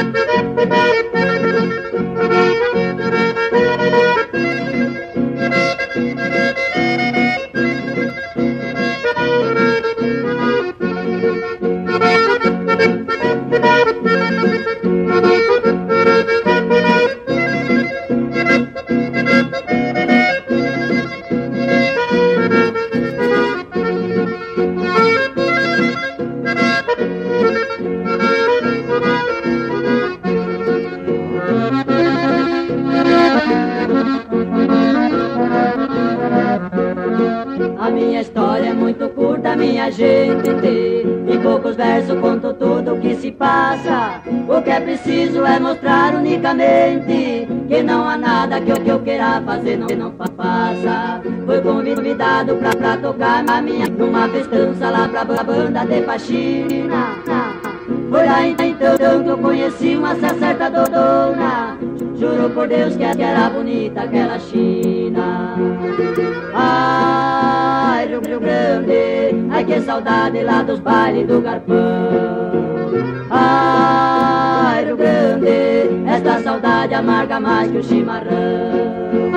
A minha história é muito curta, minha gente. Em poucos versos conto tudo o que se passa. O que é preciso é mostrar unicamente que não há nada que eu queira fazer, não faça. Fui convidado pra tocar numa festança lá pra banda de faxina. Foi lá então que eu conheci uma certa dona. Juro por Deus que era bonita aquela China. Ai, Rio Grande, ai que saudade lá dos bailes do Garpão. Ai, Rio Grande, esta saudade amarga mais que o chimarrão.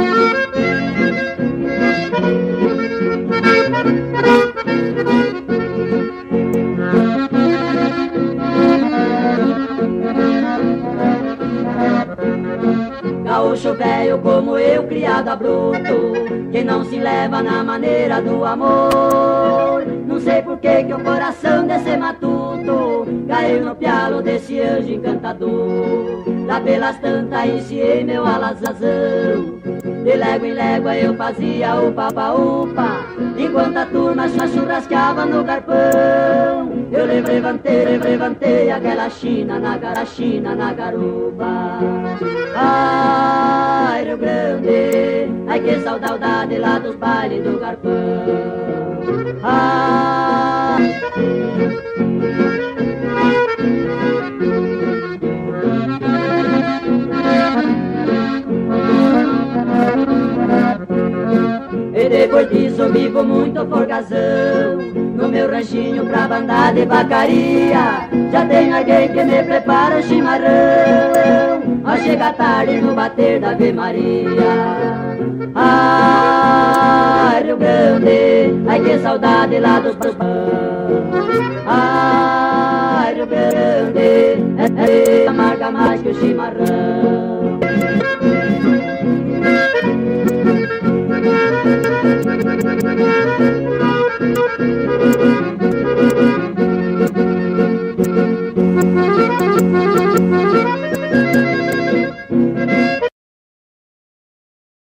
Gaúcho velho como eu, criado a bruto, que não se leva na maneira do amor. Não sei por que o coração desse matuto caiu no pialo desse anjo encantador. Lá pelas tantas ensiei meu alazazão, de légua em légua eu fazia upa-upa, enquanto a turma churrascava no garpão. Eu levantei aquela China na garupa. Ai, Rio Grande, ai que saudade lá dos bailes do Garpão. Ai. E depois disso vivo muito folgazão no meu ranchinho pra bandar de vacaria. Já tem alguém que me prepara o chimarrão ao chegar tarde no bater da Ave Maria. Ai, Rio Grande, ai que saudade lá dos bons. Ai, Rio Grande, é amarga mais que o chimarrão.